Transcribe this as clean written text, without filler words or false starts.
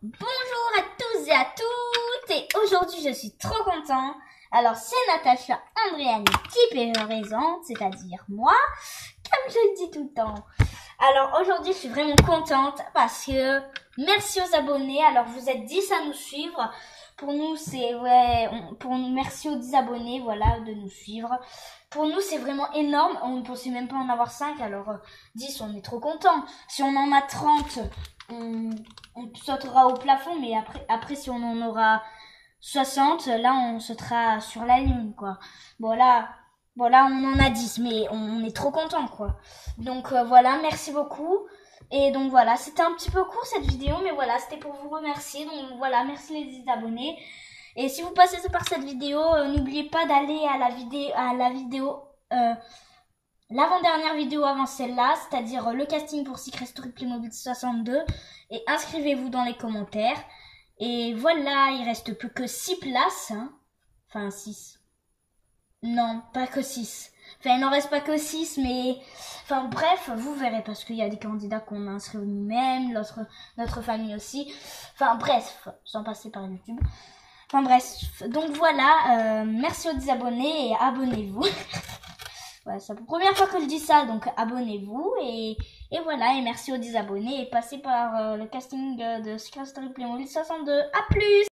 Bonjour à tous et à toutes, et aujourd'hui je suis trop content. Alors c'est Natacha Andréani qui présente, c'est-à-dire moi, comme je le dis tout le temps. Alors aujourd'hui je suis vraiment contente parce que merci aux abonnés. Alors vous êtes 10 à nous suivre. Pour nous c'est merci aux 10 abonnés, voilà, de nous suivre. Pour nous c'est vraiment énorme. On ne pensait même pas en avoir 5, alors 10 on est trop content. Si on en a 30, on sautera au plafond, mais après si on en aura 60, là on sautera sur la lune, quoi. Bon là on en a 10, mais on est trop content, quoi. Donc voilà, merci beaucoup. Et donc voilà, c'était un petit peu court cette vidéo, mais voilà, c'était pour vous remercier. Donc voilà, merci les abonnés. Et si vous passez par cette vidéo, n'oubliez pas d'aller à la vidéo, l'avant-dernière vidéo avant celle-là, c'est-à-dire le casting pour Secret Story Playmobil 62. Et inscrivez-vous dans les commentaires. Et voilà, il reste plus que 6 places. Hein. Enfin, 6. Non, pas que 6. Enfin, il n'en reste pas que 6, mais... Enfin, bref, vous verrez, parce qu'il y a des candidats qu'on a inscrits nous-mêmes, notre famille aussi. Enfin, bref, sans passer par YouTube. Enfin, bref. Donc, voilà, merci aux 10 abonnés et abonnez-vous. Ouais, c'est la première fois que je dis ça, donc abonnez-vous. Et voilà, et merci aux 10 abonnés. Et passez par le casting de Secret Story Playmobil 62. A plus!